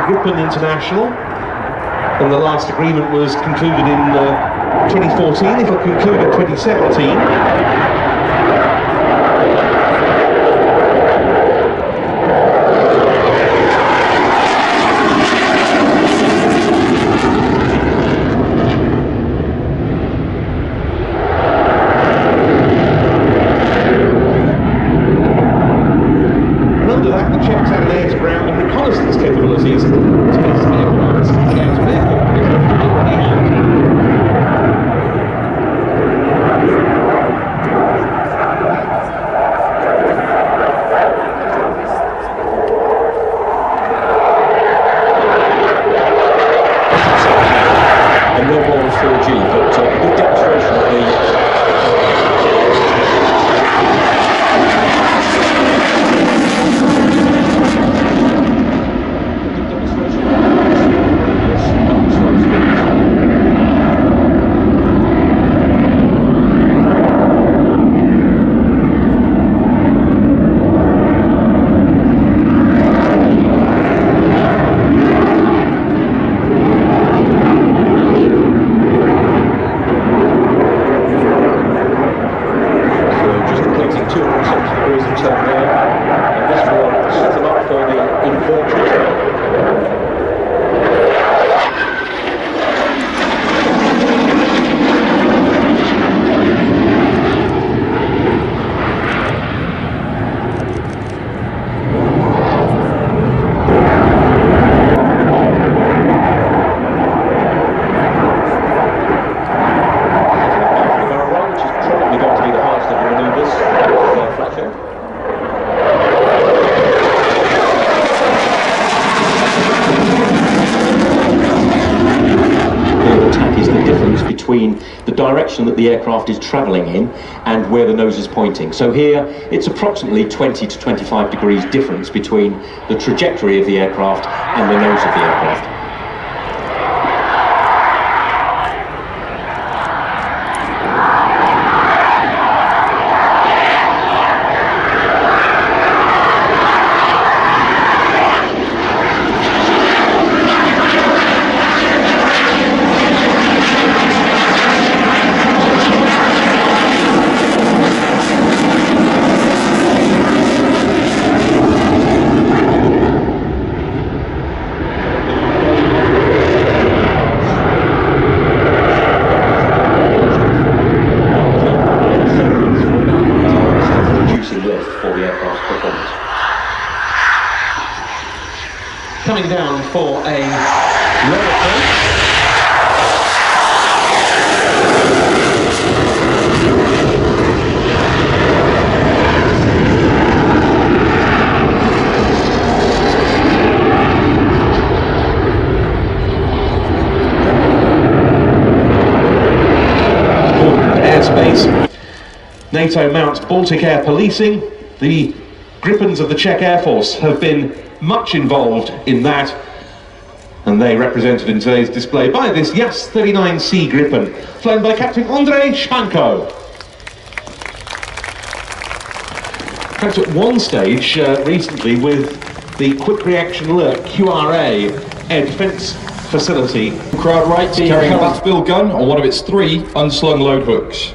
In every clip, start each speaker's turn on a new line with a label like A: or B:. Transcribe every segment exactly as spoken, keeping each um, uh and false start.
A: Gripen International, and the last agreement was concluded in uh, twenty fourteen. It will conclude in twenty seventeen. Between the direction that the aircraft is travelling in and where the nose is pointing. So here it's approximately twenty to twenty-five degrees difference between the trajectory of the aircraft and the nose of the aircraft. Coming down for a lower approach. Airspace. NATO mounts Baltic Air Policing. The Gripens of the Czech Air Force have been much involved in that, and they represented in today's display by this Jas thirty-nine C Gripen, flown by Captain Andrzej Szpanko. In fact, at one stage uh, recently, with the Quick Reaction Alert Q R A air defence facility,
B: crowd right carrying a bat-built gun on one of its three unslung load hooks.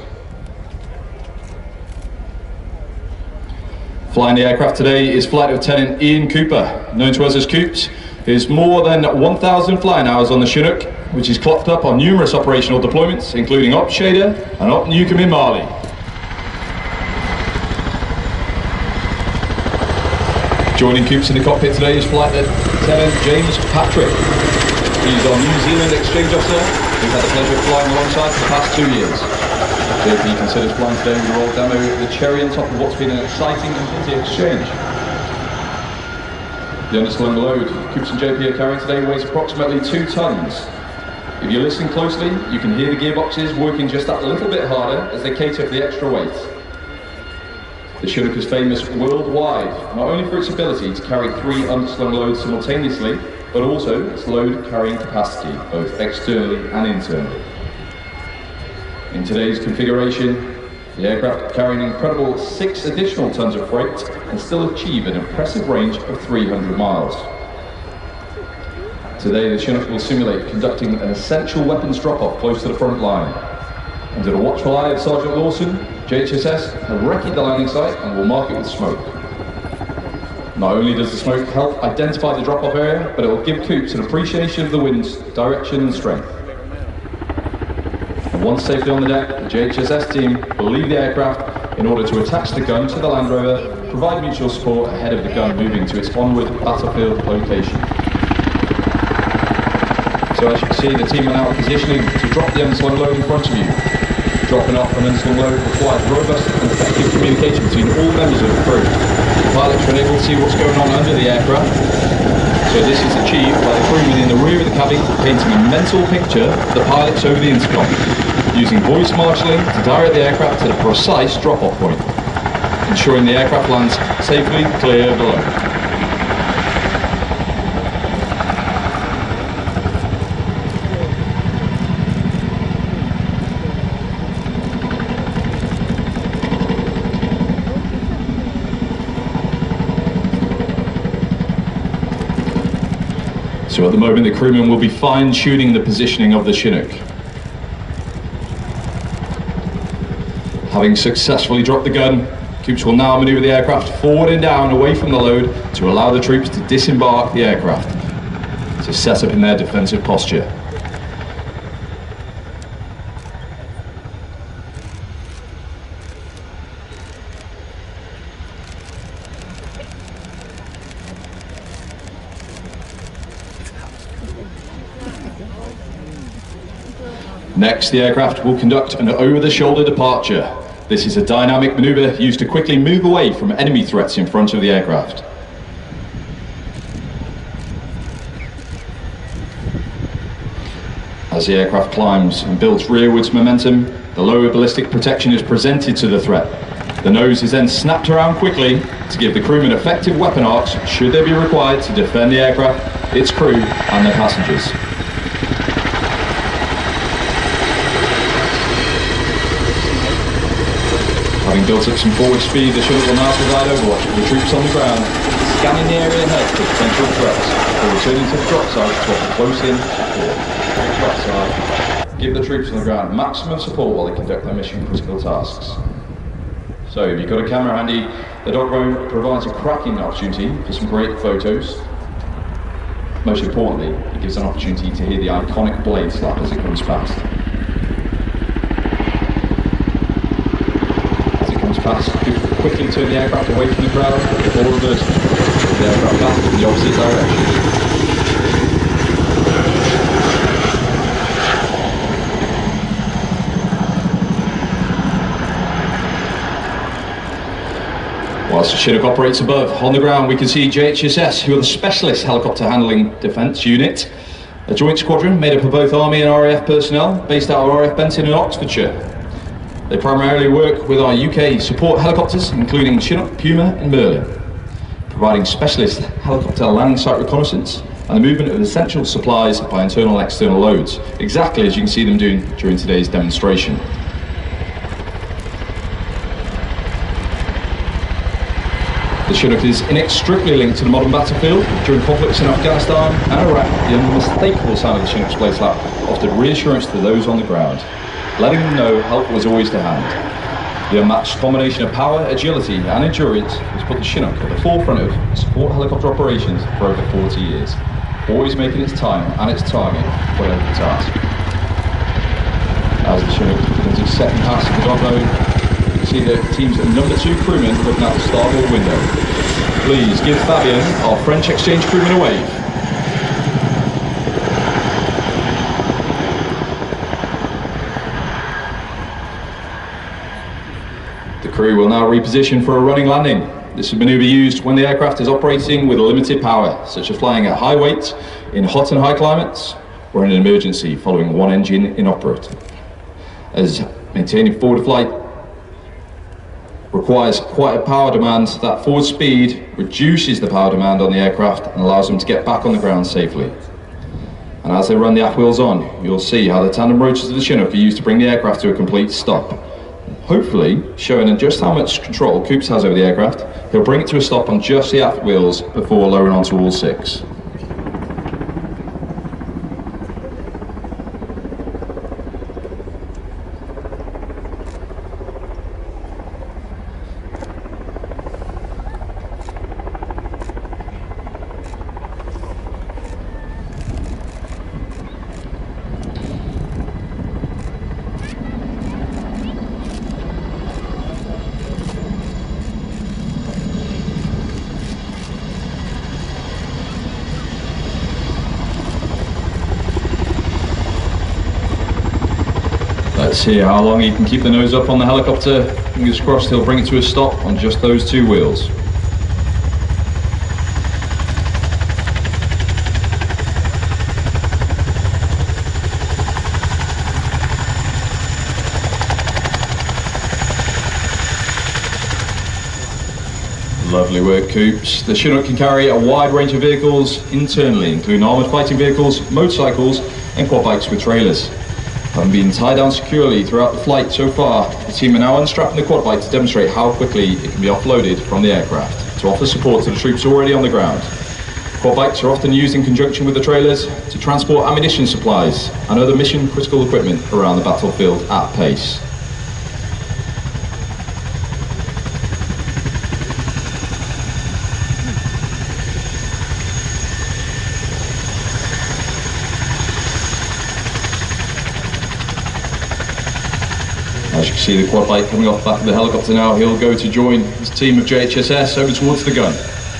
B: Flying the aircraft today is Flight Lieutenant Ian Cooper, known to us as Coops. There's more than one thousand flying hours on the Chinook, which is clocked up on numerous operational deployments, including Op Shader and Op Nukem in Mali. Joining Coops in the cockpit today is Flight Lieutenant James Patrick. He's our New Zealand exchange officer, who's had the pleasure of flying alongside for the past two years. J P considers flying today with a royal demo the cherry on top of what's been an exciting and busy exchange. The underslung load Coops and J P are carrying today weighs approximately two tons. If you listen closely, you can hear the gearboxes working just that little bit harder as they cater for the extra weight. The Chinook is famous worldwide, not only for its ability to carry three underslung loads simultaneously, but also its load carrying capacity, both externally and internally. In today's configuration, the aircraft carrying an incredible six additional tons of freight and still achieve an impressive range of three hundred miles. Today, the Chinook will simulate conducting an essential weapons drop-off close to the front line. Under the watchful eye of Sergeant Lawson, J H S S have recceed the landing site and will mark it with smoke. Not only does the smoke help identify the drop-off area, but it will give Coops an appreciation of the wind's direction and strength. And once safely on the deck, the J H S S team will leave the aircraft in order to attach the gun to the Land Rover, provide mutual support ahead of the gun moving to its onward battlefield location. So as you can see, the team are now positioning to drop the unslung load in front of you. Dropping off an unslung load requires robust and effective communication between all members of the crew. The pilots are unable to see what's going on under the aircraft, so this is achieved by the crewmen in the rear of the cabin painting a mental picture of the pilots over the intercom, using voice marshalling to direct the aircraft to the precise drop-off point, ensuring the aircraft lands safely clear below. So at the moment, the crewmen will be fine-tuning the positioning of the Chinook. Having successfully dropped the gun, Coops will now manoeuvre the aircraft forward and down away from the load to allow the troops to disembark the aircraft, to set up in their defensive posture. Next, the aircraft will conduct an over-the-shoulder departure. This is a dynamic maneuver used to quickly move away from enemy threats in front of the aircraft. As the aircraft climbs and builds rearwards momentum, the lower ballistic protection is presented to the threat. The nose is then snapped around quickly to give the crewmen effective weapon arcs should they be required to defend the aircraft, its crew and their passengers. Having built up some forward speed, the Chinook will now provide overwatch for the troops on the ground, scanning the area ahead for potential threats, before returning to the drop site to offer close-in support. Drop site. Give the troops on the ground maximum support while they conduct their mission-critical tasks. So, if you've got a camera handy, the dog drone provides a cracking opportunity for some great photos. Most importantly, it gives an opportunity to hear the iconic blade slap as it comes past. Pass, quickly turn the aircraft away from the crowd before reversing the aircraft back in the opposite direction. Whilst the Chinook operates above, on the ground we can see J H S S, who are the Specialist Helicopter Handling Defence Unit, a joint squadron made up of both Army and R A F personnel based out of R A F Benton in Oxfordshire. They primarily work with our U K support helicopters, including Chinook, Puma and Merlin, providing specialist helicopter landing site reconnaissance and the movement of essential supplies by internal and external loads, exactly as you can see them doing during today's demonstration. The Chinook is inextricably linked to the modern battlefield. During conflicts in Afghanistan and Iraq, the unmistakable sound of the Chinook's blade slap offered reassurance to those on the ground, letting them know help was always to hand. The unmatched combination of power, agility and endurance has put the Chinook at the forefront of support helicopter operations for over forty years, always making its time and its target whatever the task. As the Chinook begins its second pass of the dog load, you can see the team's number two crewman looking out the starboard window. Please give Fabian, our French exchange crewman, a wave. The crew will now reposition for a running landing. This is a manoeuvre used when the aircraft is operating with limited power, such as flying at high weight, in hot and high climates, or in an emergency following one engine inoperate. As maintaining forward flight requires quite a power demand, that forward speed reduces the power demand on the aircraft and allows them to get back on the ground safely. And as they run the aft wheels on, you'll see how the tandem rotors of the Chinook are used to bring the aircraft to a complete stop. Hopefully showing just how much control Coops has over the aircraft, he'll bring it to a stop on just the aft wheels before lowering onto all six. Let's see how long he can keep the nose up on the helicopter. Fingers crossed he'll bring it to a stop on just those two wheels. Lovely work, Coops. The Chinook can carry a wide range of vehicles internally, including armoured fighting vehicles, motorcycles and quad bikes with trailers. Having been tied down securely throughout the flight so far, the team are now unstrapping the quad bike to demonstrate how quickly it can be offloaded from the aircraft to offer support to the troops already on the ground. Quad bikes are often used in conjunction with the trailers to transport ammunition supplies and other mission critical equipment around the battlefield at pace. As you can see the quad bike coming off the back of the helicopter now, he'll go to join his team of J H S S over towards the gun.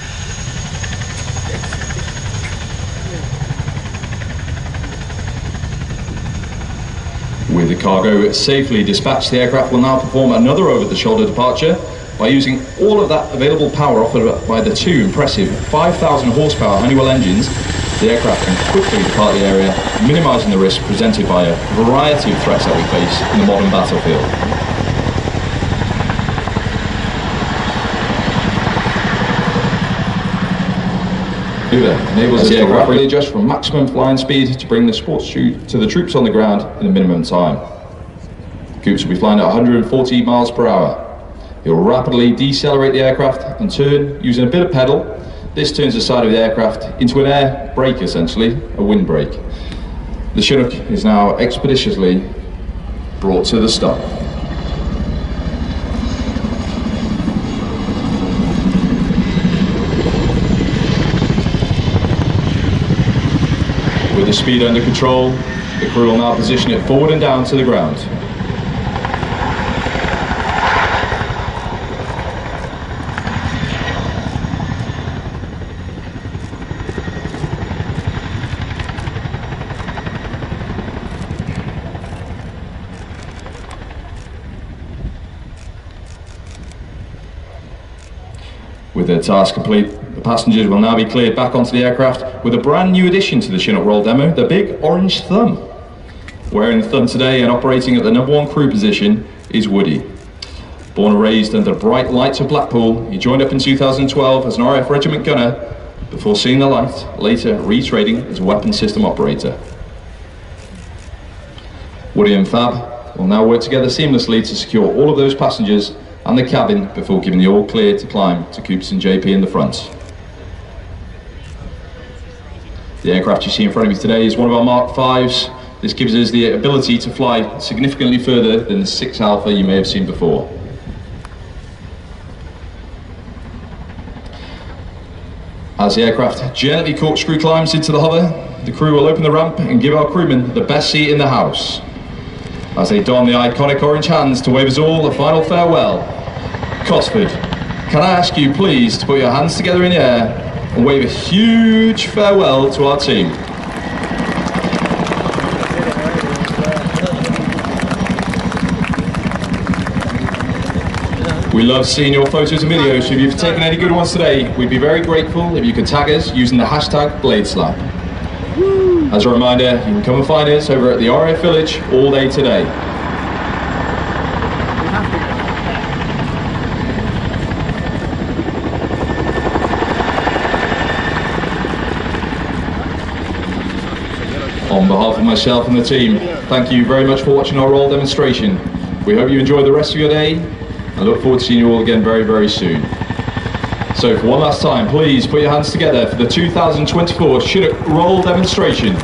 B: With the cargo safely dispatched, the aircraft will now perform another over-the-shoulder departure by using all of that available power offered by the two impressive five thousand horsepower Honeywell engines. The aircraft can quickly depart the area, minimising the risk presented by a variety of threats that we face in the modern battlefield. Enables the aircraft to adjust from maximum flying speed to bring the sports chute to the troops on the ground in a minimum time. Coops will be flying at one hundred forty miles per hour. He'll rapidly decelerate the aircraft and turn using a bit of pedal. This turns the side of the aircraft into an air brake, essentially, a wind brake. The Chinook is now expeditiously brought to the stop. With the speed under control, the crew will now position it forward and down to the ground. With their task complete, the passengers will now be cleared back onto the aircraft with a brand new addition to the Chinook Roll demo, the big orange thumb. Wearing the thumb today and operating at the number one crew position is Woody. Born and raised under the bright lights of Blackpool, he joined up in two thousand twelve as an R A F regiment gunner before seeing the light, later retrading as a weapons system operator. Woody and Fab will now work together seamlessly to secure all of those passengers and the cabin before giving the all clear to climb to Coops and J P in the front. The aircraft you see in front of me today is one of our Mark fives. This gives us the ability to fly significantly further than the six Alpha you may have seen before. As the aircraft gently corkscrew climbs into the hover, the crew will open the ramp and give our crewmen the best seat in the house. As they don the iconic orange hands to wave us all a final farewell. Cosford, can I ask you please to put your hands together in the air and wave a huge farewell to our team. We love seeing your photos and videos, so if you've taken any good ones today, we'd be very grateful if you could tag us using the hashtag BladeSlap. As a reminder, you can come and find us over at the R A F Village all day today. On behalf of myself and the team, thank you very much for watching our roll demonstration. We hope you enjoy the rest of your day and look forward to seeing you all again very, very soon. So for one last time, please put your hands together for the two thousand twenty-four Chinook Roll demonstration.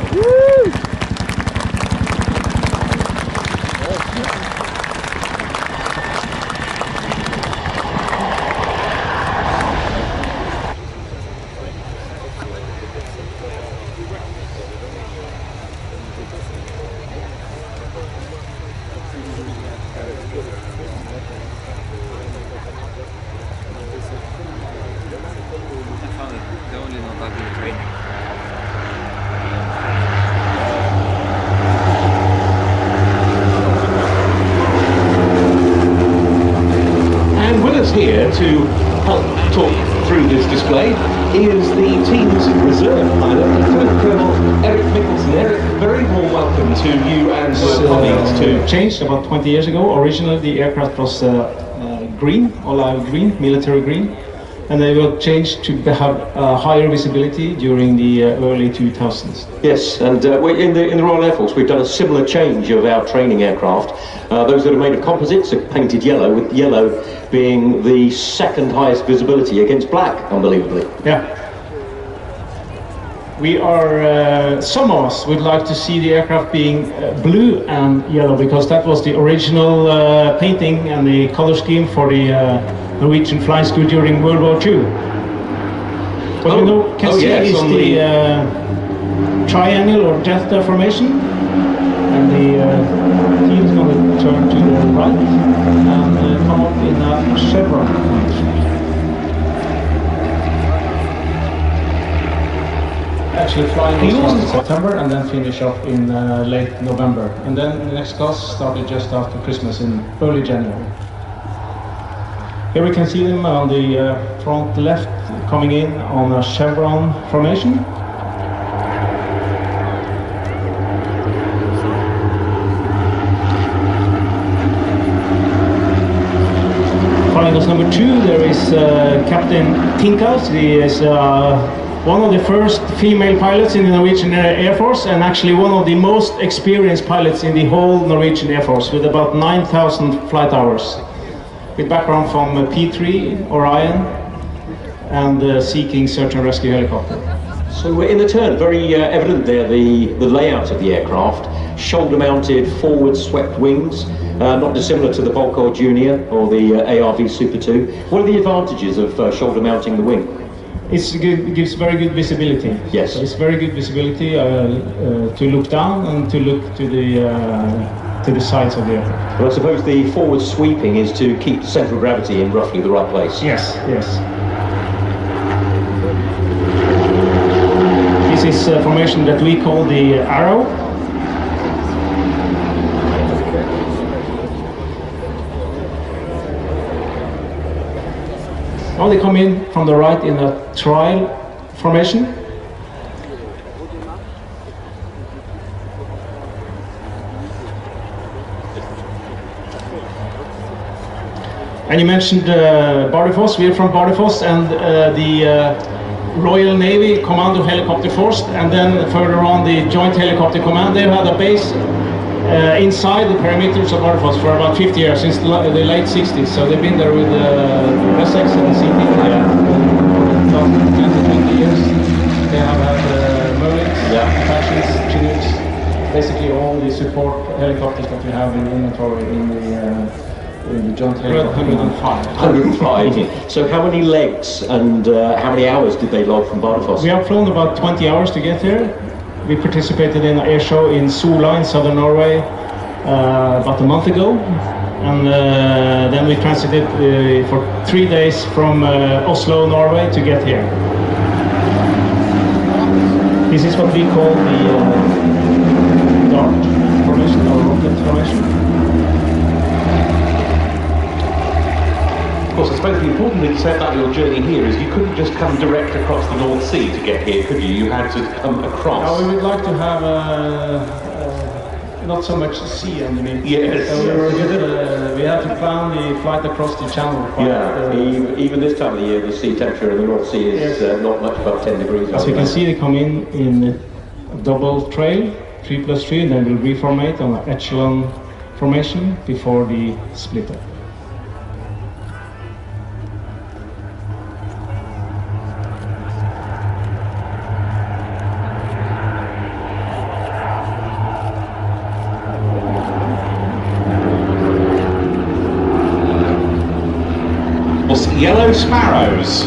C: Only not that good training.
A: here to help talk through this display is the team's reserve pilot, Lieutenant Colonel Eric Mikkelsen. Eric, very warm welcome to you and your colleagues
C: uh,
A: too.
C: Changed about twenty years ago. Originally the aircraft was uh, uh, green, olive green, military green, and they were changed to have uh, higher visibility during the uh, early two thousands.
D: Yes, and uh, we in the in the Royal Air Force we've done a similar change of our training aircraft. Uh, those that are made of composites are painted yellow, with yellow being the second highest visibility against black, unbelievably.
C: Yeah. We are, uh, some of us would like to see the aircraft being uh, blue and yellow, because that was the original uh, painting and the color scheme for the uh, Norwegian flying school during World War Two. What
A: oh,
C: we know, can
A: oh
C: see
A: yes,
C: is the,
A: the
C: uh, triangle or delta formation, and the uh, team is going to turn to the right and uh, come up in a chevron formation. Actually flying this class in September and then finish off in uh, late November, and then the next class started just after Christmas in early January. Here we can see them on the uh, front left coming in on a chevron formation. Flying us number two, there is uh, Captain Tinkas. He is uh, one of the first female pilots in the Norwegian Air Force, and actually one of the most experienced pilots in the whole Norwegian Air Force, with about nine thousand flight hours, with background from uh, P three, Orion, and uh, Sea King search and rescue helicopter.
D: So in the turn, very uh, evident there, the, the layout of the aircraft, shoulder-mounted, forward-swept wings, uh, not dissimilar to the Volkov Junior or the uh, A R V Super two. What are the advantages of uh, shoulder-mounting the wing?
C: It's good, it gives very good visibility.
D: Yes.
C: So it's very good visibility uh, uh, to look down and to look to the uh, to the sides of the aircraft.
D: Well, I suppose the forward sweeping is to keep the centre of gravity in roughly the right place.
C: Yes, yes. This is a formation that we call the arrow. Now they come in from the right in a trial formation. And you mentioned uh, Bardufoss. We are from Bardufoss, and uh, the uh, Royal Navy Commando Helicopter Force, and then further on the Joint Helicopter Command. They've had a base uh, inside the perimeters of Bardufoss for about fifty years, since the, the late sixties. So they've been there with the uh, Essex and the Sea King for uh, ten to twenty years. They have had uh, Merlins,
D: yeah.
C: Apaches, Chinooks, basically all the support helicopters that we have in inventory in the uh, in the Joint Helicopter one hundred five.
D: one hundred five. So how many legs and uh, how many hours did they log from Bardufoss?
C: We have flown about twenty hours to get here. We participated in an air show in Sola in southern Norway uh, about a month ago, and uh, then we transited uh, for three days from uh, Oslo, Norway, to get here. This is what we call the uh, dart formation, or rocket formation.
A: Of course, I suppose the important thing to say about your journey here is you couldn't just come direct across the North Sea to get here, could you? You had to come across.
C: Now, we would like to have uh, uh, not so much sea underneath.
A: Yes.
C: So we, were just, uh, we had to plan the flight across the channel. Quite,
D: Yeah,
C: uh,
D: even, even this time of the year, the sea temperature in the North Sea is
C: yes.
D: uh, not much above ten degrees.
C: As you can see, they come in in a double trail, three plus three, and then we'll reformate on an echelon formation before the split up.
A: Yellow Sparrows.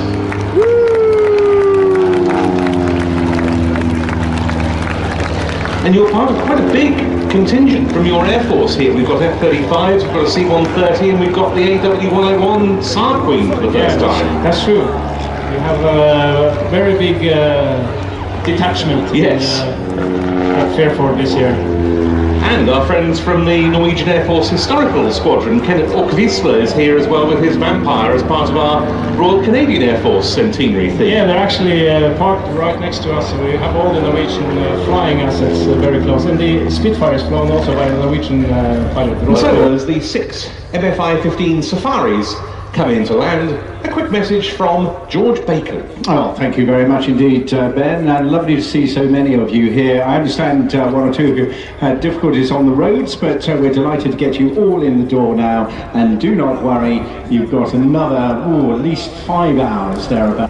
A: And you're part of quite a big contingent from your Air Force here. We've got F thirty-fives, we've got a C one thirty, and we've got the A W one oh one Tsar Queen for the first
C: Yeah,
A: time.
C: that's true. We have a very big uh, detachment
A: Yes.
C: in uh, at Fairford this year.
A: And our friends from the Norwegian Air Force Historical Squadron, Kenneth Orkvisla, is here as well with his Vampire as part of our Royal Canadian Air Force centenary theme.
C: Yeah, they're actually uh, parked right next to us. We have all the Norwegian uh, flying assets uh, very close. And the Spitfire is flown also by a Norwegian uh, pilot.
A: And so as the six M F I fifteen Safaris come into land, a quick message from George Bacon.
E: Oh, thank you very much indeed, uh, Ben, and lovely to see so many of you here. I understand uh, one or two of you had difficulties on the roads, but uh, we're delighted to get you all in the door now, and do not worry, you've got another, oh, at least five hours thereabouts.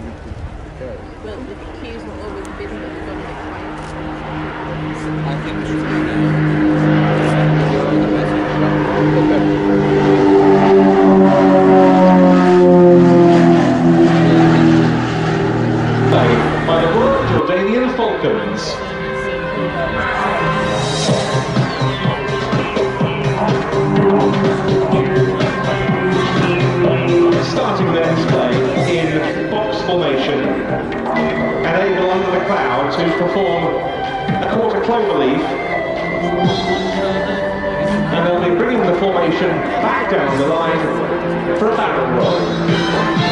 A: By the Royal Jordanian Falcons. Starting their display in box formation and able under the cloud to perform a quarter clover leaf, and they'll be bringing the formation back down the line for a barrel roll.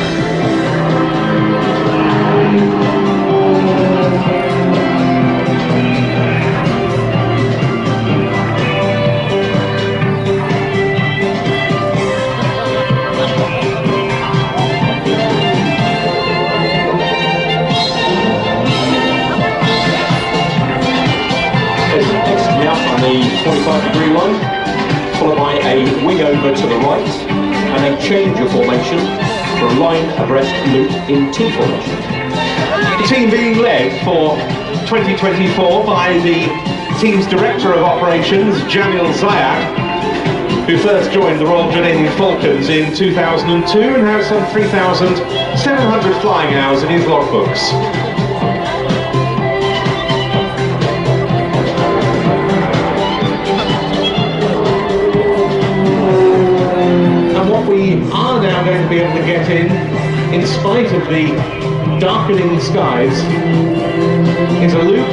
D: forty-five degree line, followed by a wing over to the right, and a change of formation for a line abreast loop in T formation.
A: The team being led for twenty twenty-four by the team's Director of Operations, Jamil Zayat, who first joined the Royal Jordanian Falcons in two thousand two and has some three thousand seven hundred flying hours in his logbooks. We are now going to be able to get in, in spite of the darkening skies, is a loop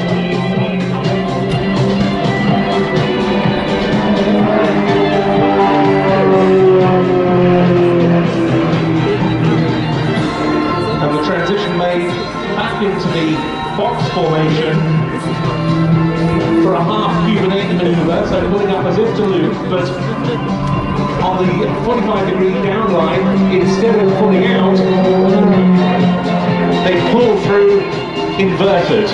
A: and the transition made back into the box formation for a half Cuban manoeuvre, so pulling up as if to loop, but on the forty-five degree downline, instead of pulling out, they pull through inverted.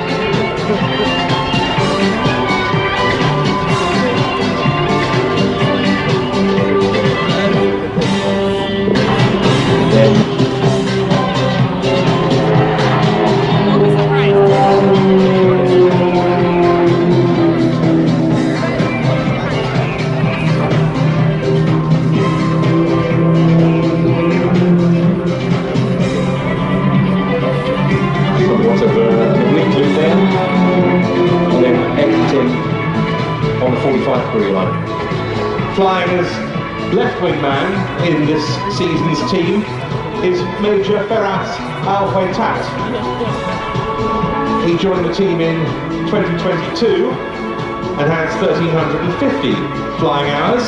A: Flying as left wing man in this season's team is Major Ferhat Al-Haytat. He joined the team in twenty twenty-two and has one thousand three hundred fifty flying hours.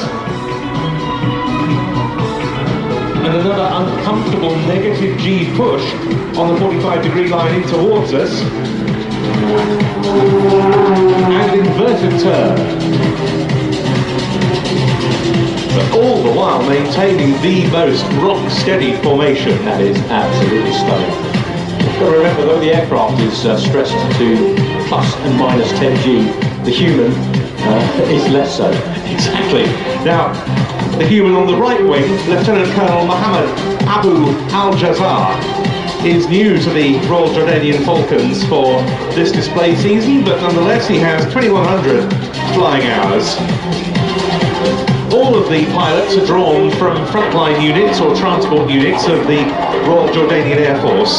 A: And another uncomfortable negative G push on the forty-five degree line in towards us. And inverted turn. But all the while maintaining the most rock-steady formation.
D: That is absolutely stunning. You've got to remember, though the aircraft is uh, stressed to plus and minus ten G, the human uh, is less so.
A: Exactly. Now, the human on the right wing, Lieutenant Colonel Mohammed Abu Al-Jazar, is new to the Royal Jordanian Falcons for this display season, but nonetheless he has twenty-one hundred flying hours. All of the pilots are drawn from frontline units or transport units of the Royal Jordanian Air Force.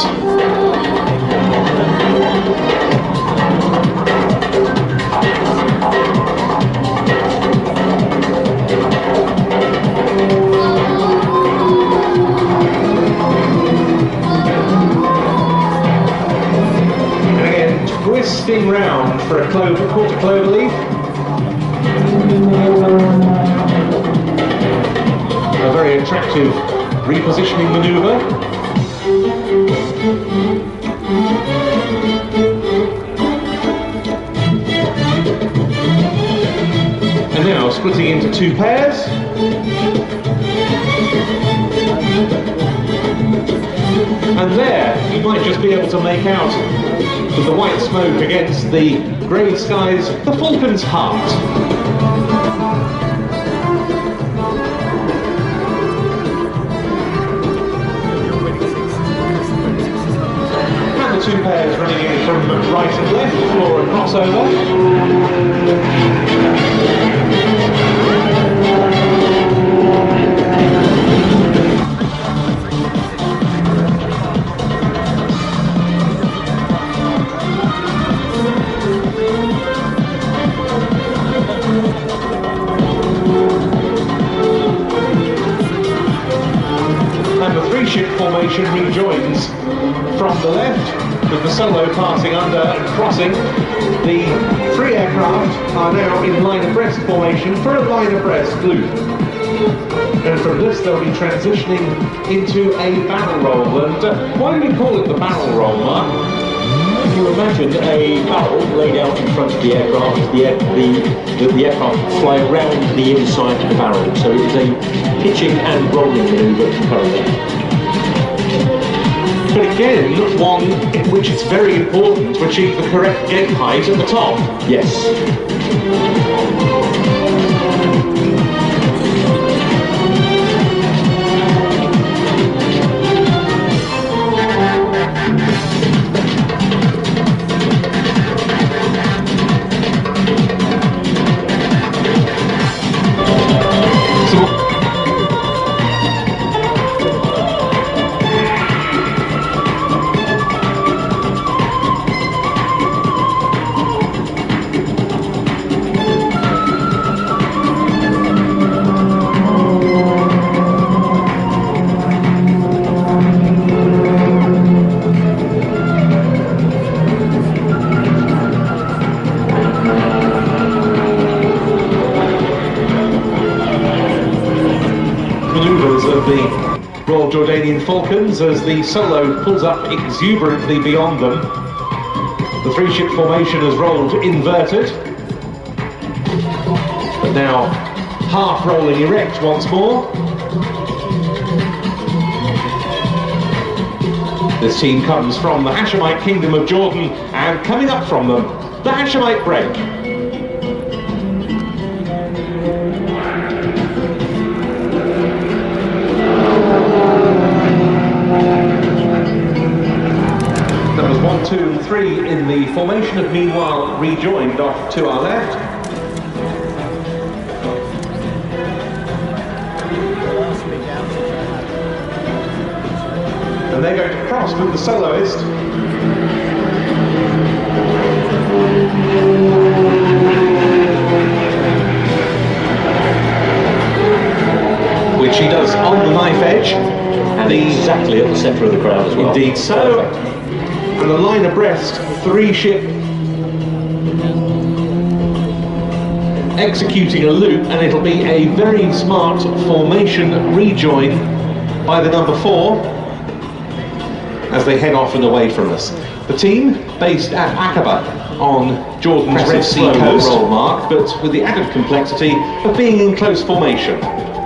A: And again, twisting round for a clover, quarter clover leaf. attractive repositioning manoeuvre. And now splitting into two pairs. And there, you might just be able to make out, with the white smoke against the grey skies, the Falcon's heart. And the two pairs running in from right and left for a crossover. Ship formation rejoins from the left, with the solo passing under and crossing. The three aircraft are now in line abreast formation for a line abreast loop. And from this they'll be transitioning into a barrel roll. And uh, why do we call it the barrel roll, Mark?
D: If you imagine a barrel laid out in front of the aircraft, the, air, the, the, the aircraft would fly around the inside of the barrel. So it is a pitching and rolling manoeuvre concurrently.
A: But again, one in which it's very important to achieve the correct gate height at the top.
D: Yes.
A: Jordanian Falcons as the solo pulls up exuberantly beyond them. The three-ship formation has rolled inverted, but now half rolling erect once more. This team comes from the Hashemite Kingdom of Jordan, and coming up from them, the Hashemite break. Two and three in the formation have meanwhile rejoined off to our left. And they're going to cross with the soloist. Which he does on the knife edge.
D: And the, exactly at the centre of the crowd as well.
A: Indeed so. And the line abreast, three ship executing a loop, and it'll be a very smart formation rejoin by the number four as they head off and away from us. The team based at Aqaba on Jordan's Red Sea coast, roll mark, but with the added complexity of being in close formation.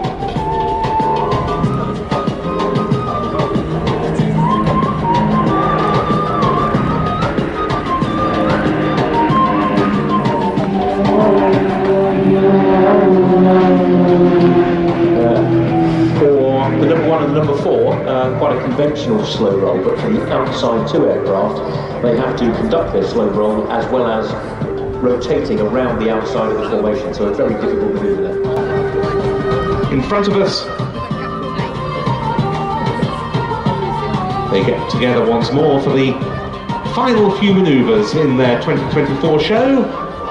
D: Conventional slow roll, but from the outside two aircraft, they have to conduct their slow roll as well as rotating around the outside of the formation, so a very difficult manoeuvre there.
A: In front of us, they get together once more for the final few manoeuvres in their twenty twenty-four show.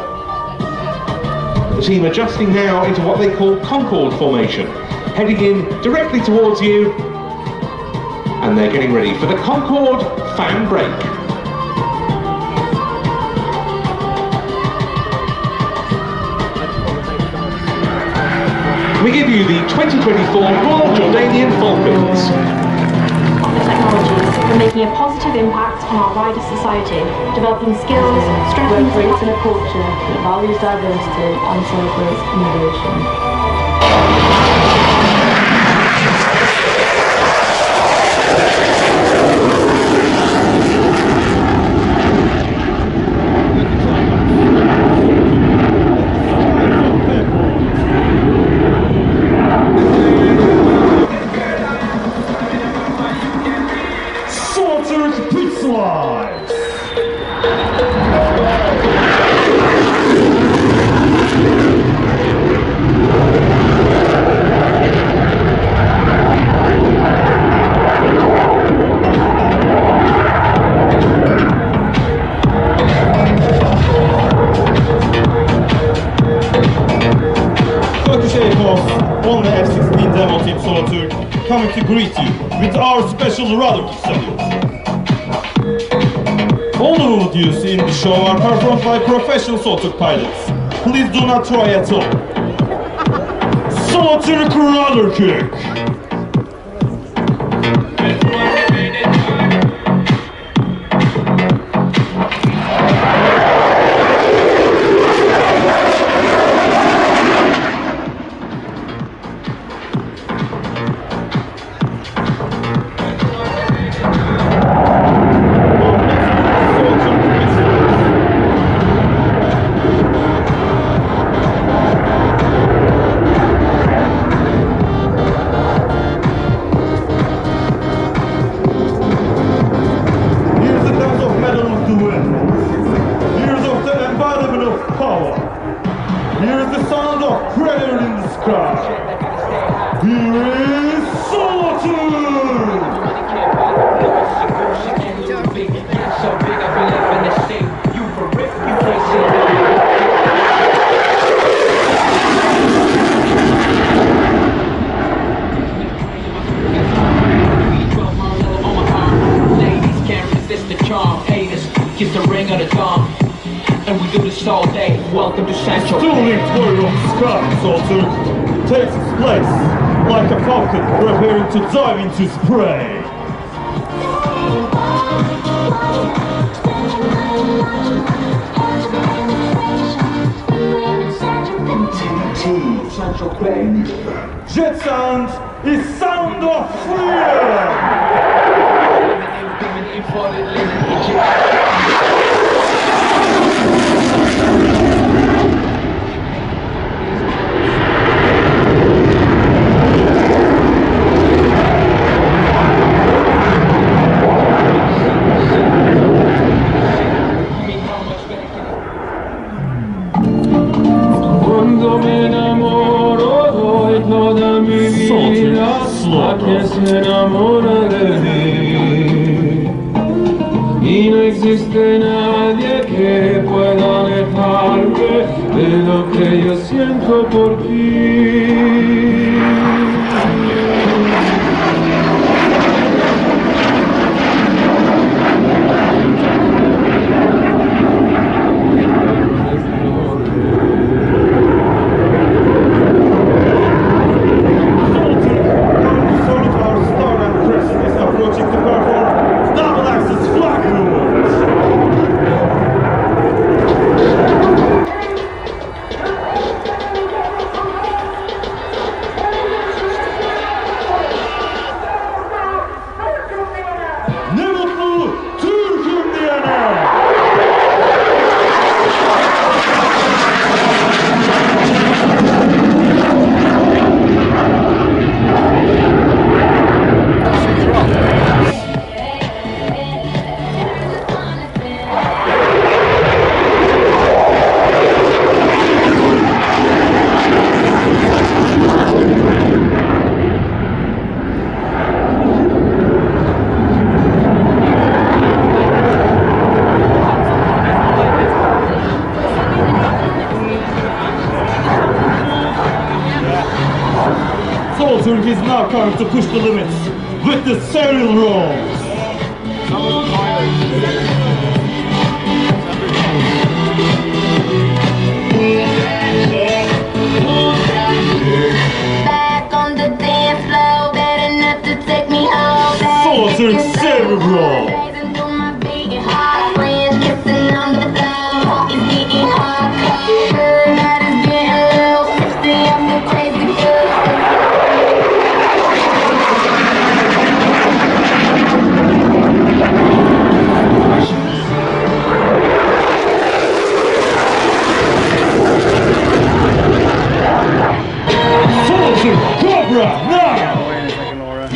A: The team adjusting now into what they call Concorde formation, heading in directly towards you. And they're getting ready for the Concorde fan break. we give you the twenty twenty-four Royal Jordanian Falcons.
F: Of the technologies for making a positive impact on our wider society, developing skills, strengthening
G: creating a culture that values diversity and celebrates innovation.
H: On the F sixteen demo team solo tour, coming to greet you with our special rudder salute. All the routes in the show are performed by professional solo pilots. Please do not try at all. Solo tour rudder kick.
I: Welcome to Central.
H: Dueling warrior of the sky, soldier, takes its place like a falcon preparing to dive into its prey.
I: Central Bay.
H: Jet sound is sound of freedom.
J: Que se enamora de mí y no existe nadie que pueda alejarme de lo que yo siento por ti.
H: Is now coming to push the limits with the serial rolls. Northern Cerebral. Cobra, now!
K: Wait a second, Laura.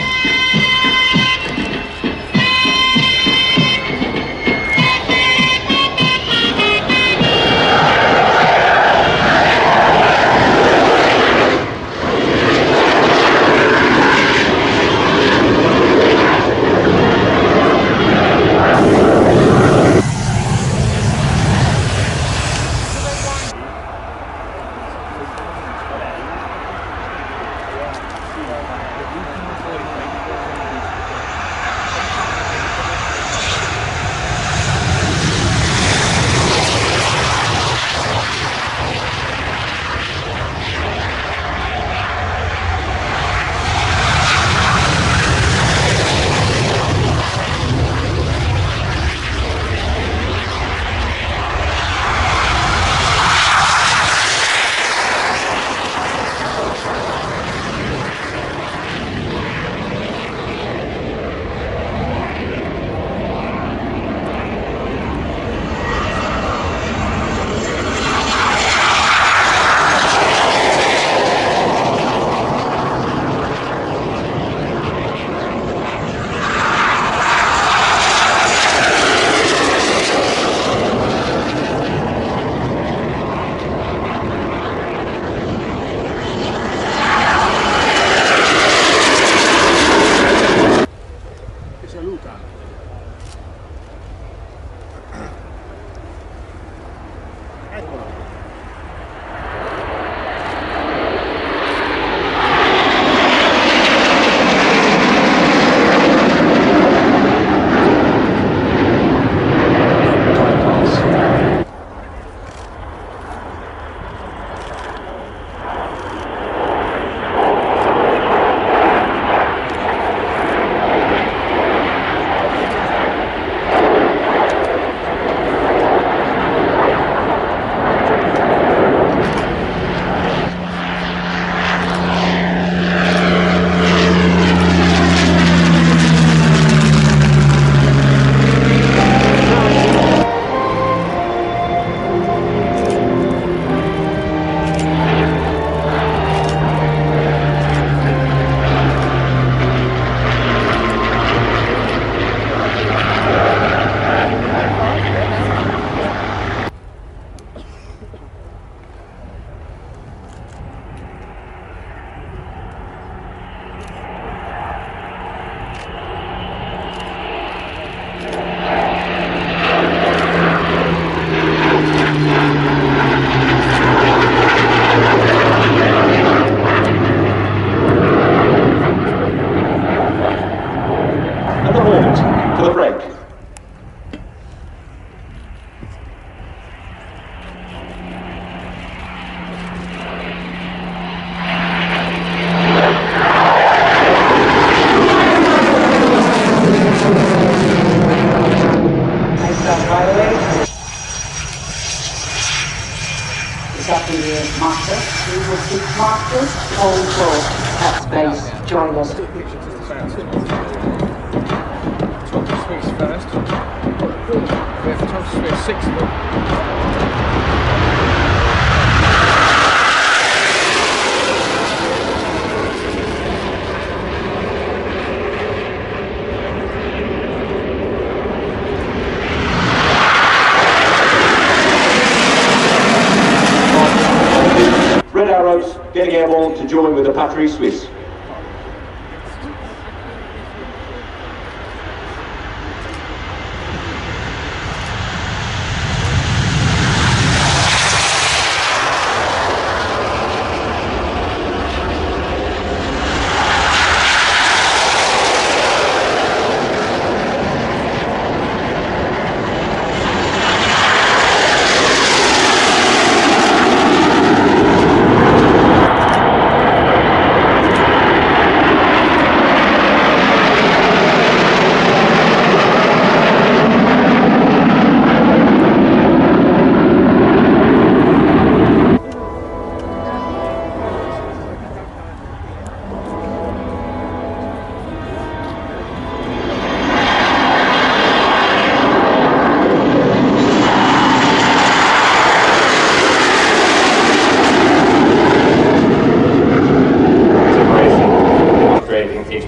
D: Getting airborne to join with the Patrouille Suisse.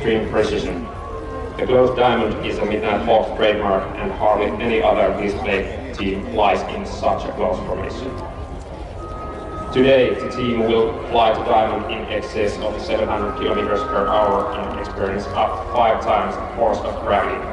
K: extreme precision. The closed diamond is a Midnight Hawk trademark, and hardly any other display team flies in such a close formation. Today, the team will fly to diamond in excess of seven hundred kilometers per hour and experience up to five times the force of gravity.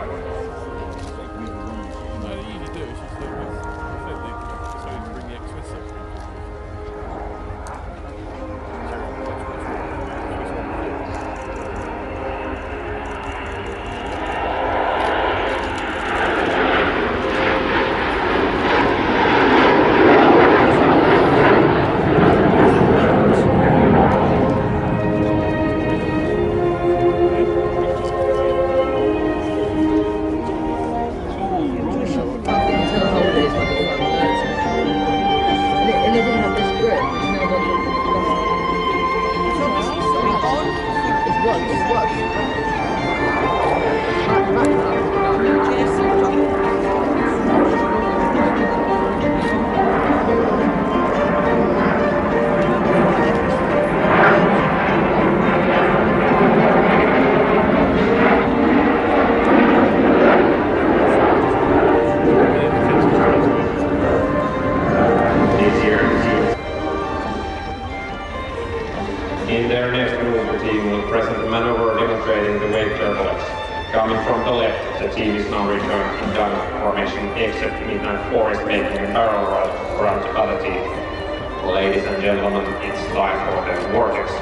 L: In their next move, the team will present a maneuver demonstrating the wake turbulence. Coming from the left, the team is now returned in diamond formation, except Midnight four is making a barrel roll around the other team. Ladies and gentlemen, it's time for the vortex.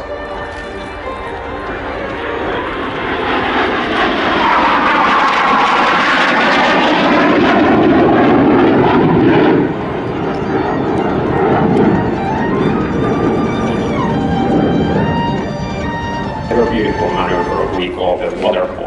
L: A beautiful maneuver we call the waterfall.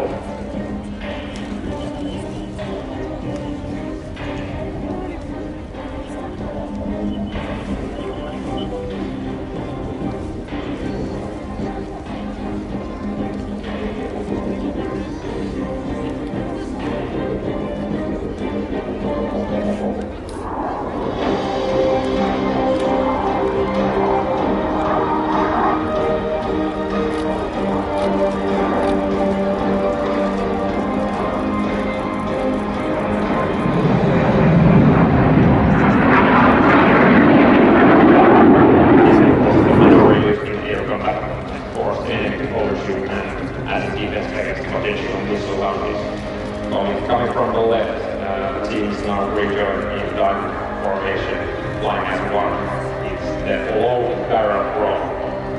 L: Coming from the left, uh, the team is now rejoined in diamond formation, flying as one. It's the low barrel roll.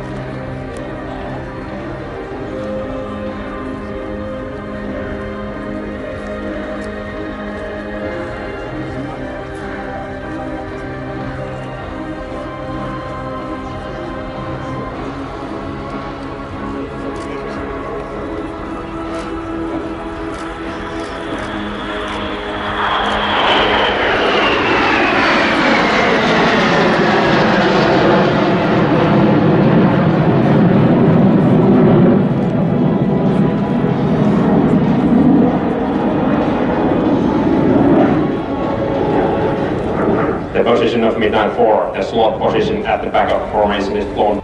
L: The position of Midnight four, the slot position at the back of the formation is blown.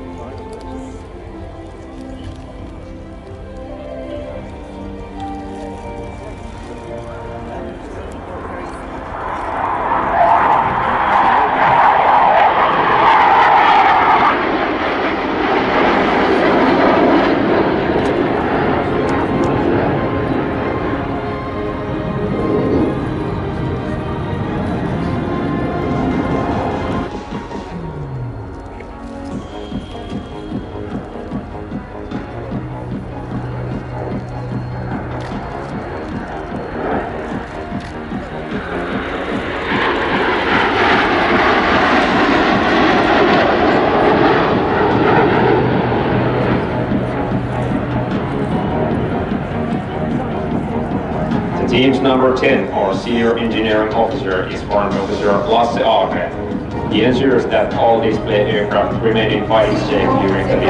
L: Team's number ten, or Senior Engineering Officer, is Warrant Officer Lasse Aake. He ensures that all display aircraft remain in fighting shape during the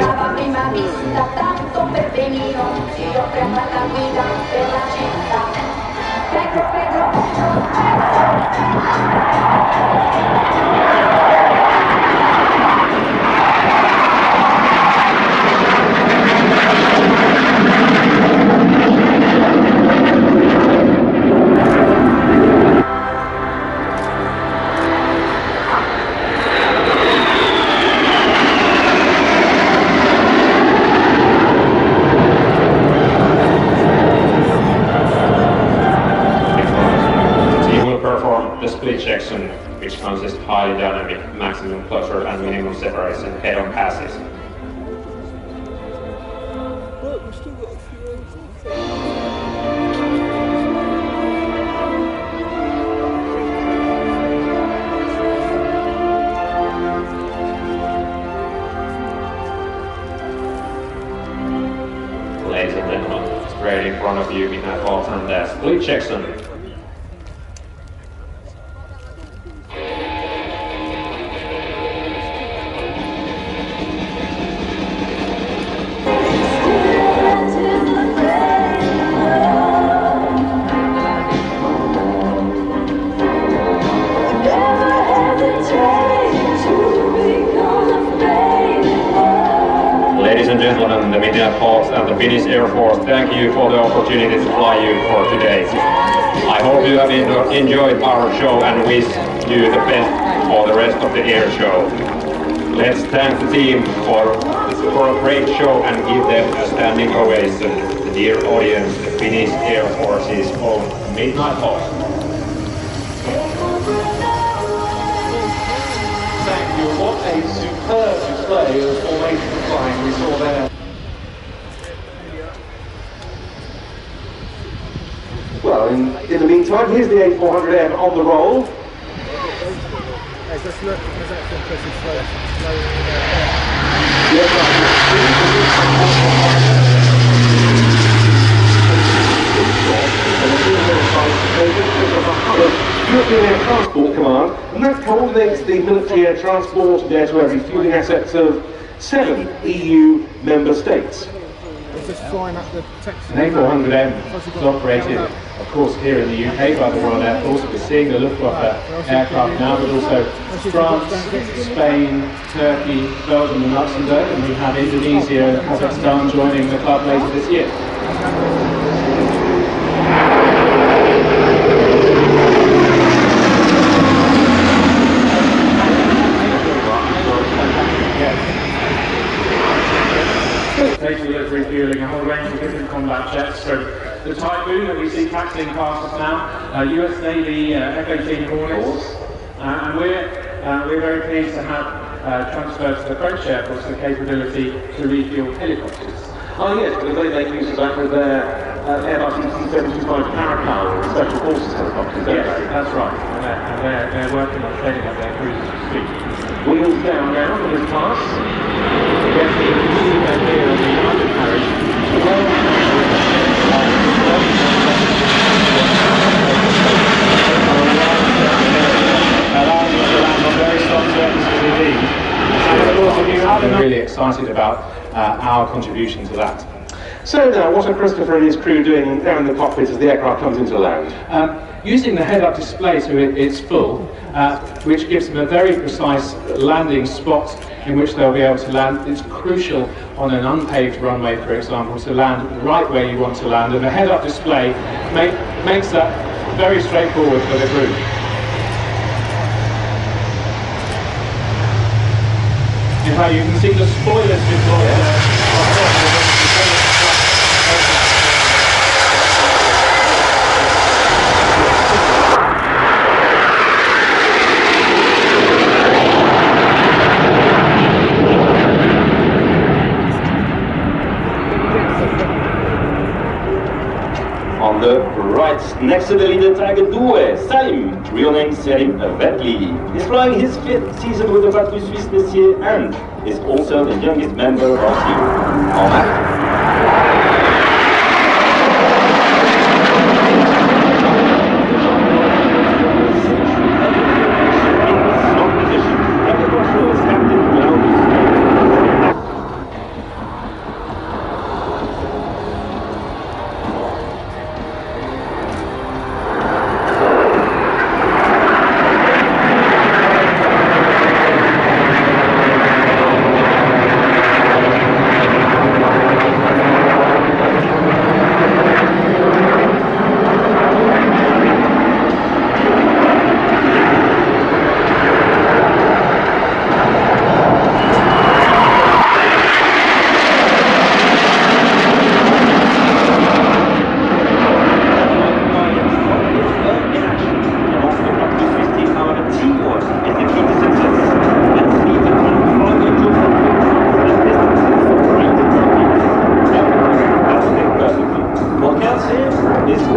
L: display.
K: commemoration head-on passes. Ladies and gentlemen, straight in front of you, Midnight Hawks and uh, split Jackson. Ladies and gentlemen, the Midnight Hawks and the Finnish Air Force, thank you for the opportunity to fly you for today. I hope you have enjoyed our show and wish you the best for the rest of the air show. Let's thank the team for, for a great show and give them a standing ovation. The dear audience, the Finnish Air Force's own Midnight Hawks.
A: Thank you. What a superb display of formation flying we saw there. Well, in, in the meantime, here's the A four hundred M on the roll.
M: Hey, just look, there's actually impressive slow, slow,
A: European Air Transport Command, and that coordinates the military air transport there to every fueling assets of seven E U member states.
M: It's just flying up the Texas.
N: An A four hundred M is operated, of course, here in the U K by the Royal Air Force. We're seeing the Luftwaffe aircraft now, but also France, Spain, Turkey, Belgium and Luxembourg, and we have Indonesia and Kazakhstan joining the club later this year. Station delivery, fueling, a whole range of different combat jets, from the Typhoon that we see taxiing past us now, uh, U S Navy uh, F eighteen Hornets, uh, and we're, uh, we're very pleased to have uh, transferred to the French Air Force the capability to refuel helicopters.
A: Oh yes, because they make use of that with their uh, Airbus E C seven twenty-five Parapower and Special Forces helicopters, don't
N: Yes,
A: they?
N: that's right, and they're, and they're, they're working on training up their crews as we speak.
A: Wheels down now for this pass.
N: Yes, you can see that here on the undercarriage. Allowing us to land on very strong surfaces indeed. And of course, if you have been really excited about uh, our contribution to that.
A: So now, what are Christopher and his crew doing down in the cockpit as the aircraft comes into land?
N: Um, using the head-up display so it, it's full, uh, which gives them a very precise landing spot in which they'll be able to land. It's crucial on an unpaved runway, for example, to land right where you want to land, and the head-up display make, makes that very straightforward for the crew. In fact, you can see the spoilers deployed there.
O: On the right, next to the leader tag two, Salim, real name Salim Vedli, is flying his fifth season with the Patrouille Suisse this year and is also the youngest member of the team.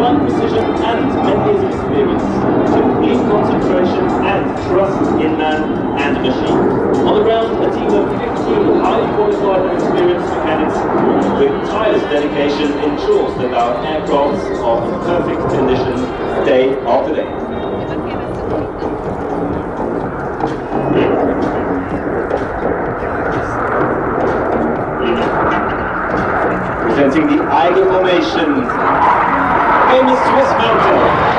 O: flight precision and many years of experience, complete concentration and trust in man and machine. On the ground, a team of fifteen highly qualified and experienced mechanics with tireless dedication ensures that our aircrafts are in perfect condition day after day. Presenting the Eiger formation, famous Swiss mountain.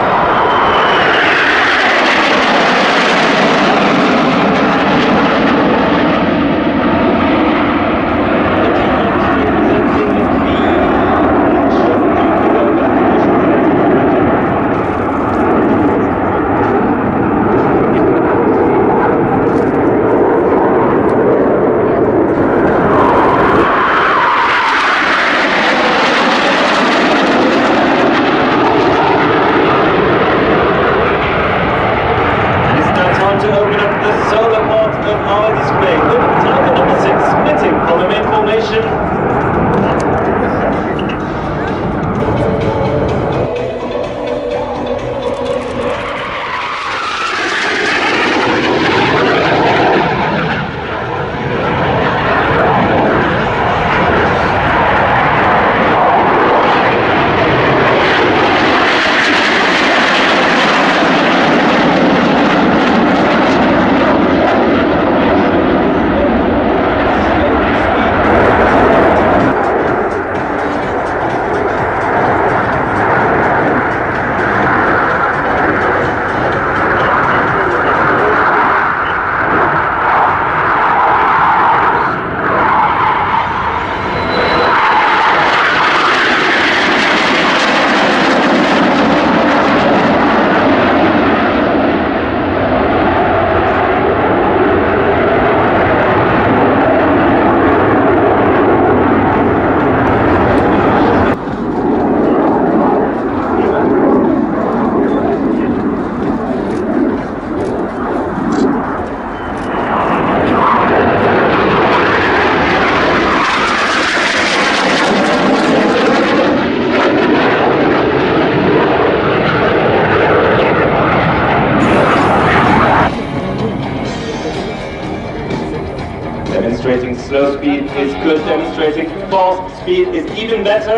O: Demonstrating slow speed is good, demonstrating fast speed is even better.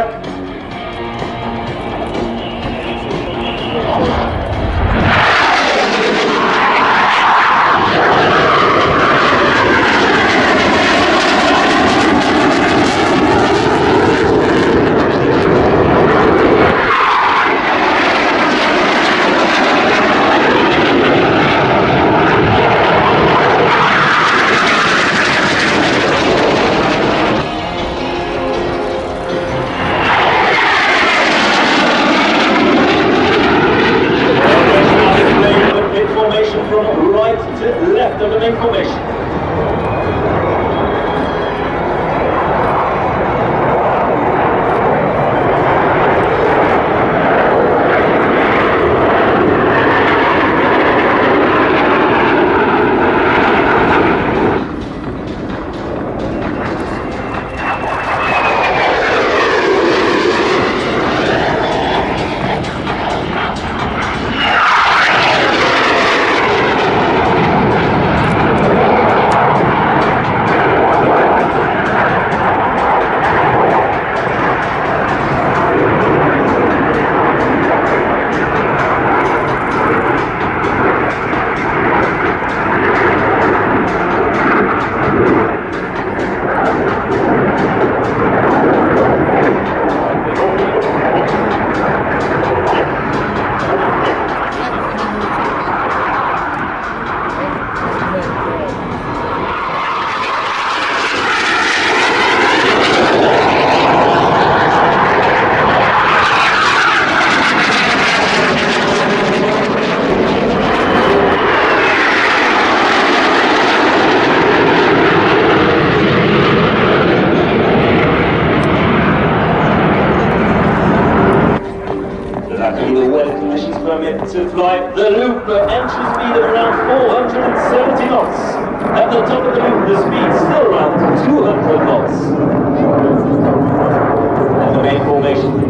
O: To fly the loop at entry speed of around four hundred seventy knots. At the top of the loop, the speed still around two hundred knots. And the main formation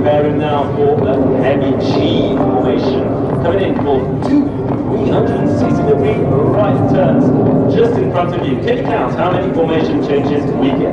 O: preparing now for a heavy G formation. Coming in for two three hundred sixty degree right turns just in front of you. Can you count how many formation changes we get?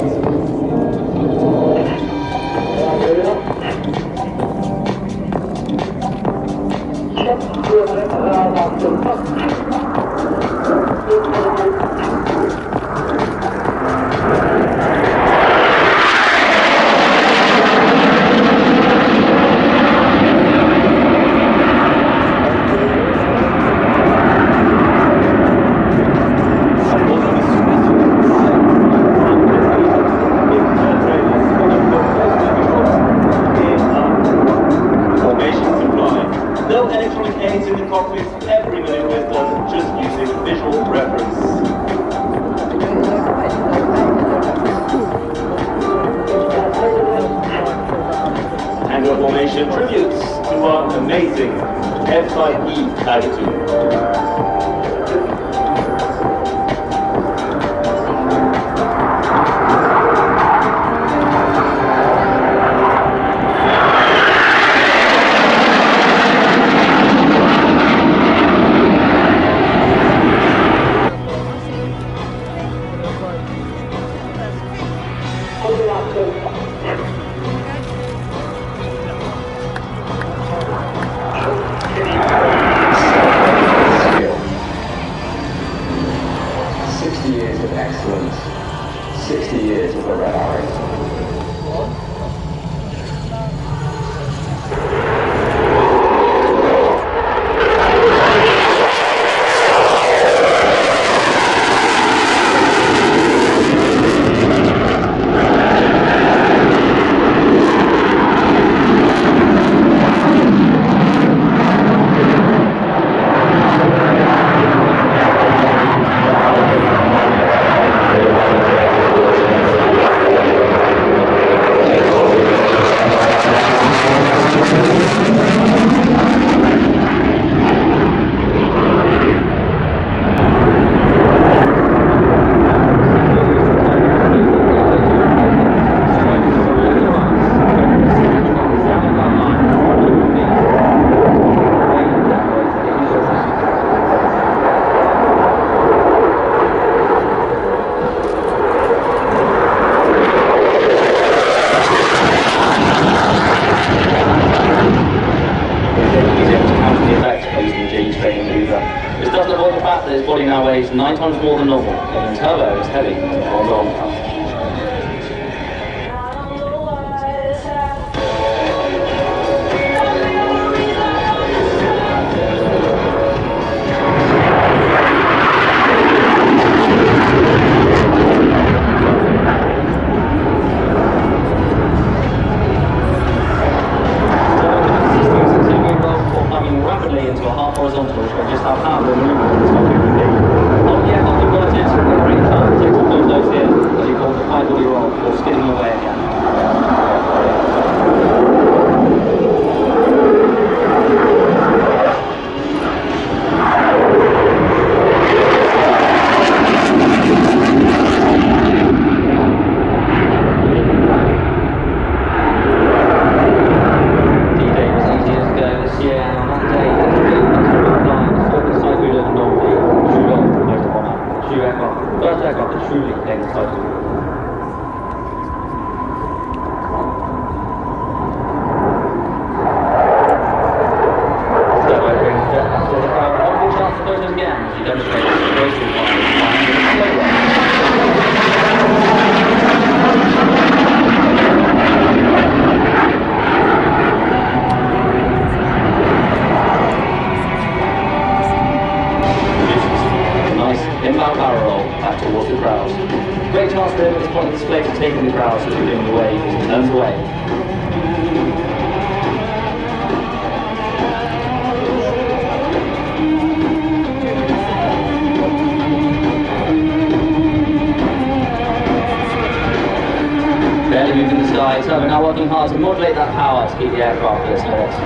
O: Formation tributes to our amazing F five E attitude. Nine times more than normal, and the turbo is heavy and holds on. Rapidly into a half horizontal, which will just have half the movement it's got fifty feet. Oh yeah, I've converted a great time to take some photos here, as you call the five body roll, or skidding away again. So we're now working hard to modulate that power to keep the aircraft at its limits.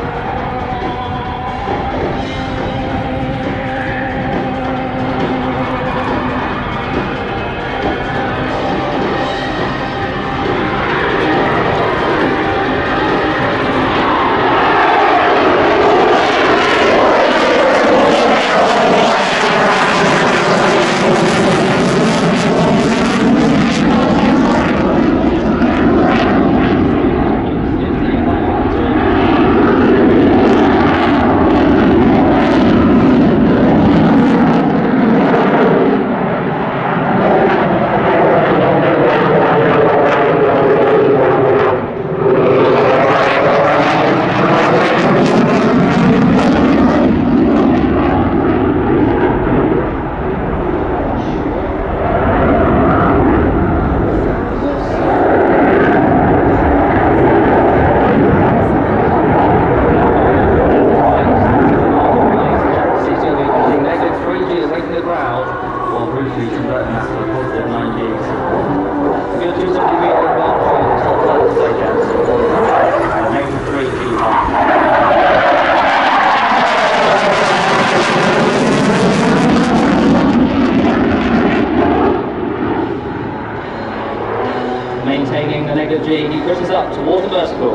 P: vertical.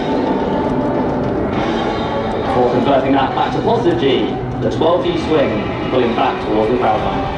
P: Before converting that back to positive G, the twelve G swing, pulling back towards the power line.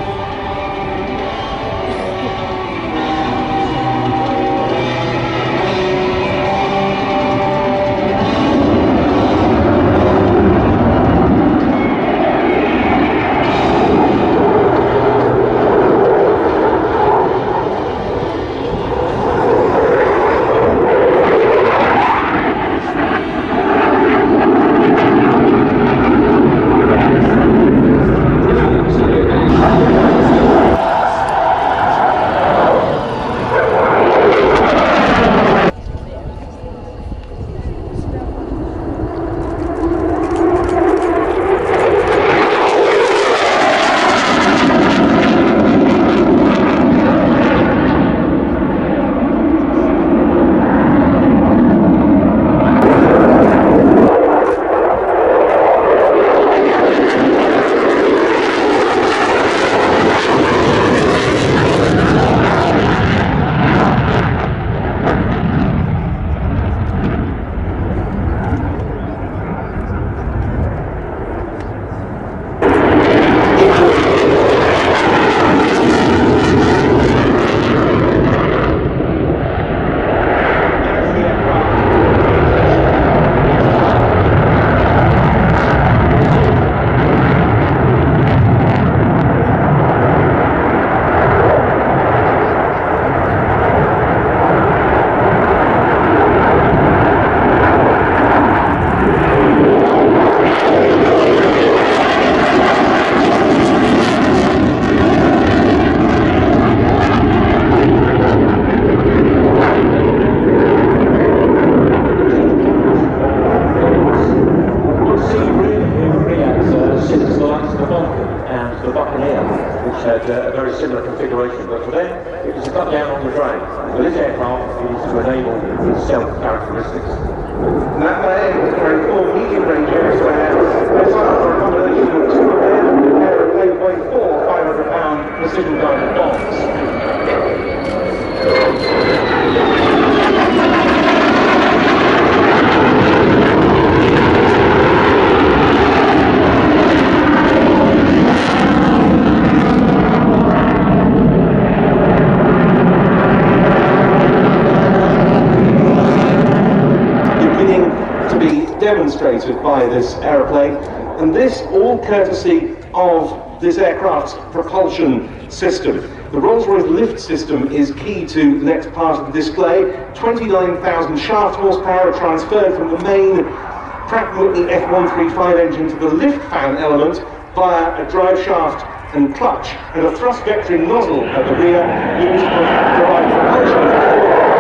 A: Demonstrated by this aeroplane, and this all courtesy of this aircraft's propulsion system. The Rolls-Royce lift system is key to the next part of the display. twenty-nine thousand shaft horsepower are transferred from the main Pratt & Whitney F one thirty-five engine to the lift fan element via a drive shaft and clutch, and a thrust vectoring nozzle at the rear used to provide propulsion.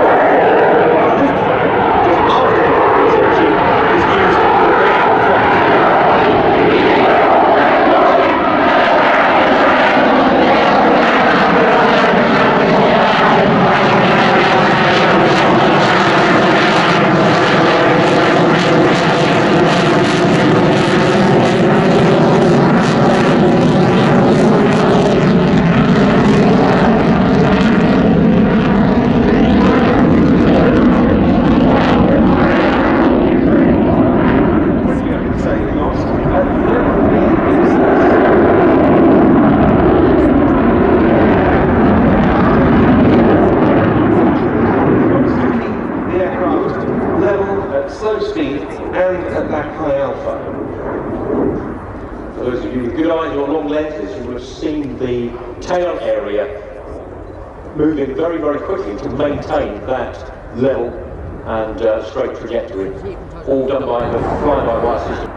D: Moving very, very quickly to maintain that level and uh, straight trajectory, all done by the fly-by-wire system.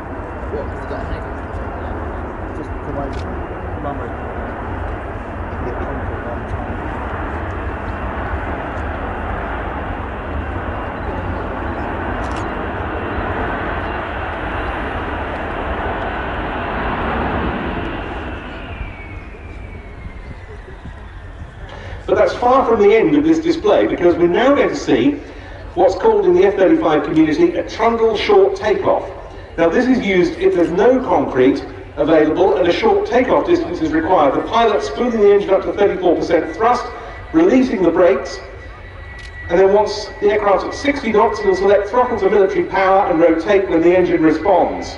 A: But that's far from the end of this display, because we're now going to see what's called in the F thirty-five community a trundle short takeoff. Now this is used if there's no concrete available and a short takeoff distance is required. The pilot spooling the engine up to thirty-four percent thrust, releasing the brakes, And then once the aircraft's at sixty knots, it'll select throttle to military power and rotate when the engine responds.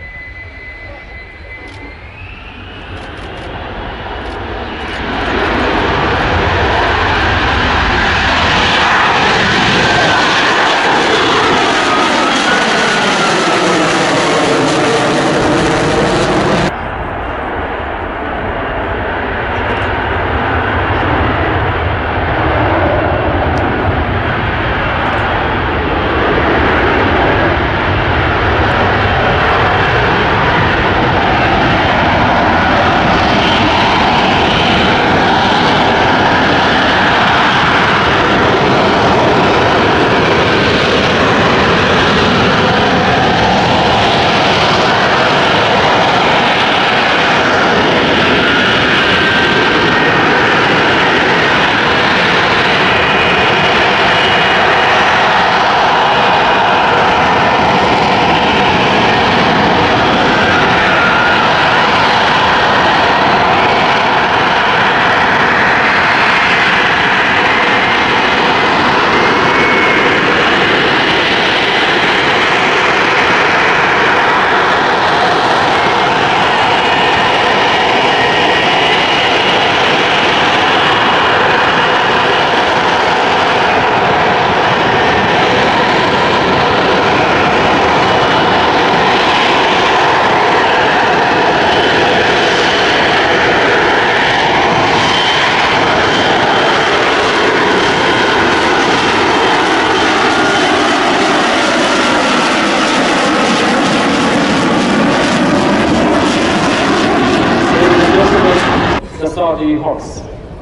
N: B A E Hawks.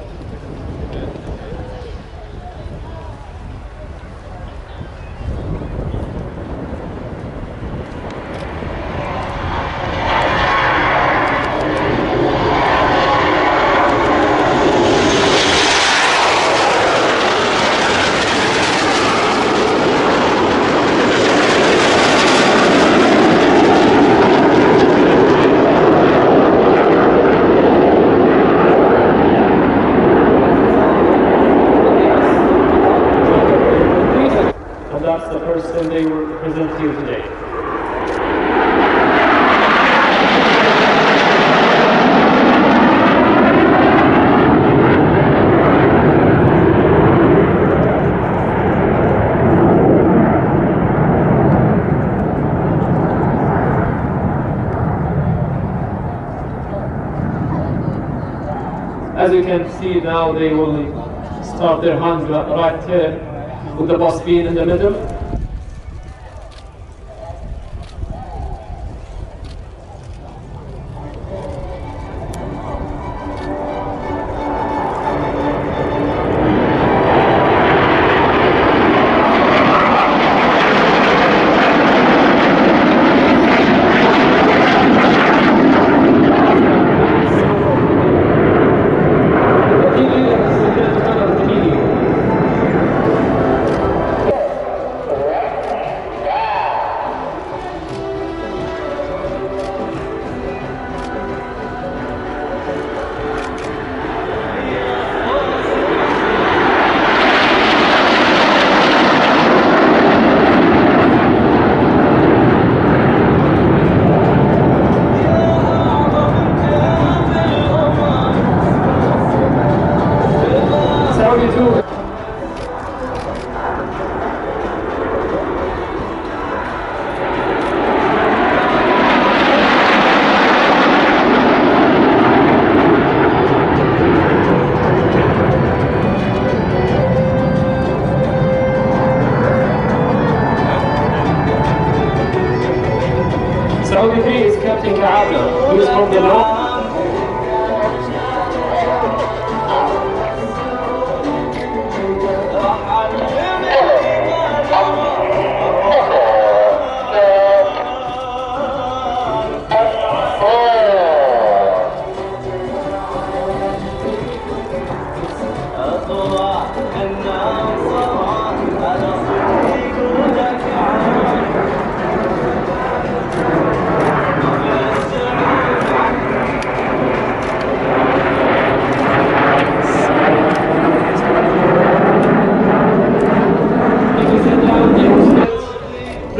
N: They were presented to you today. As you can see now, they will start their hunt right here with the boss being in the middle.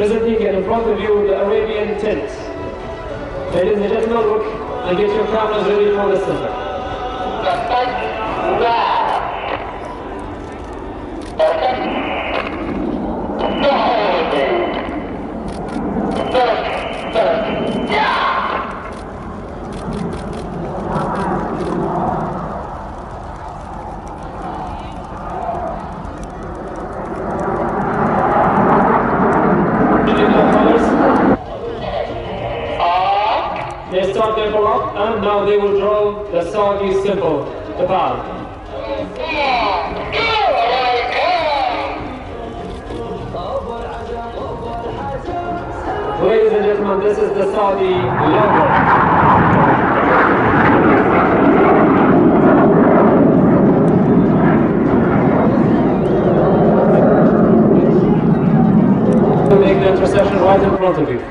Q: Presenting in front of you the Arabian tent. Ladies and gentlemen, look and get your cameras ready for the center. They start their block and now they will draw the Saudi symbol, the ball. Ladies and gentlemen, this is the Saudi logo. Make the intercession right in front of you.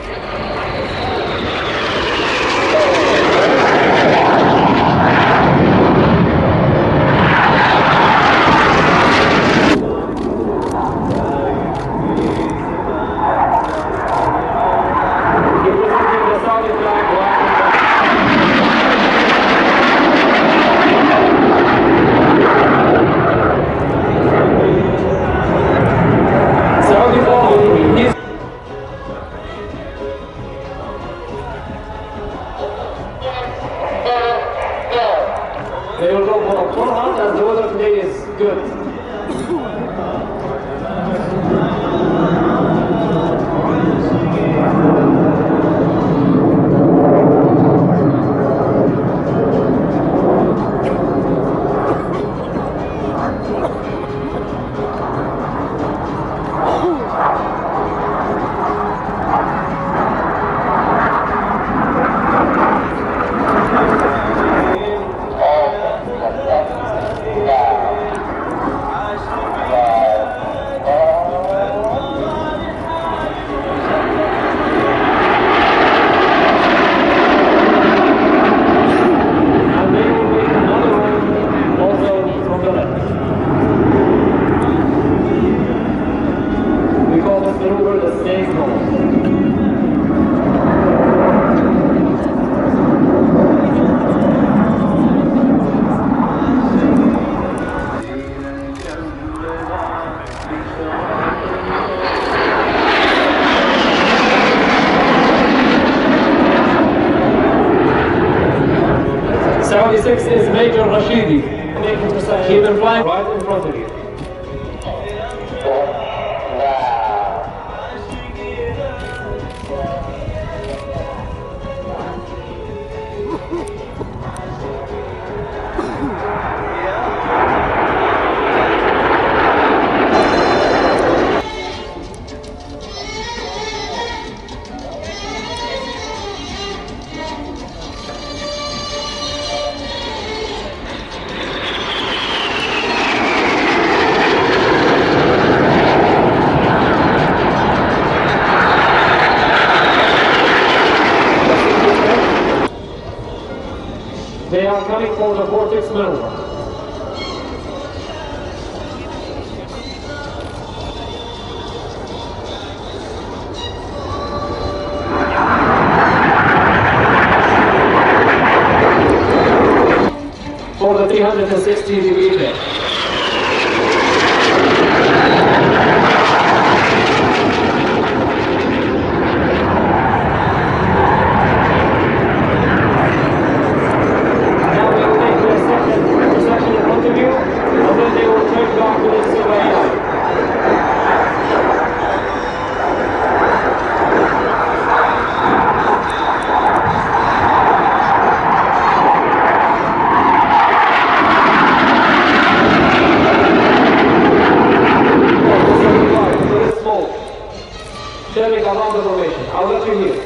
Q: They will go for four hundred as the weather today is good. seventy-six is Major Rashidi. Keep him flying right in front of you. They are coming for the vortex maneuver. For the three hundred sixty degree check. Turning around the formation. I'll let you hear.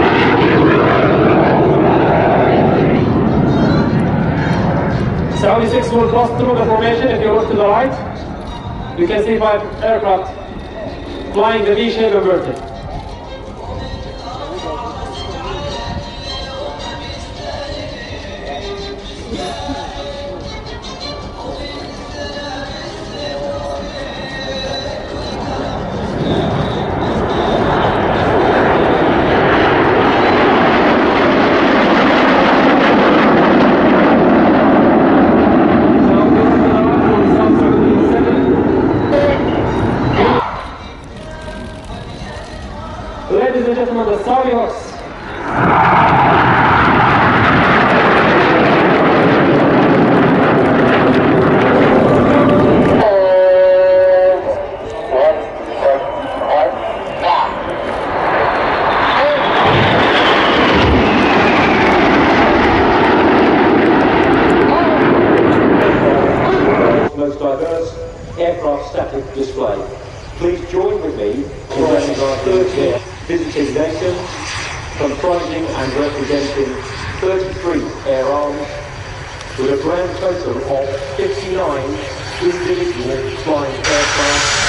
Q: Saudi twenty-six will cross through the formation. If you look to the right, you can see five aircraft flying the V-shape inverted. Ladies and gentlemen, the Saudi Hawks.
D: Most diverse aircraft static display. Please join with me in recognizing visiting nations, comprising and representing thirty-three air arms, with a grand total of fifty-nine individual flying aircraft